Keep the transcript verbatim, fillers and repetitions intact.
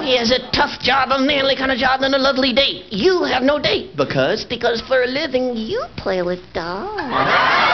He has a tough job, a manly kind of job, and a lovely date. You have no date. Because? Because for a living, you play with dolls.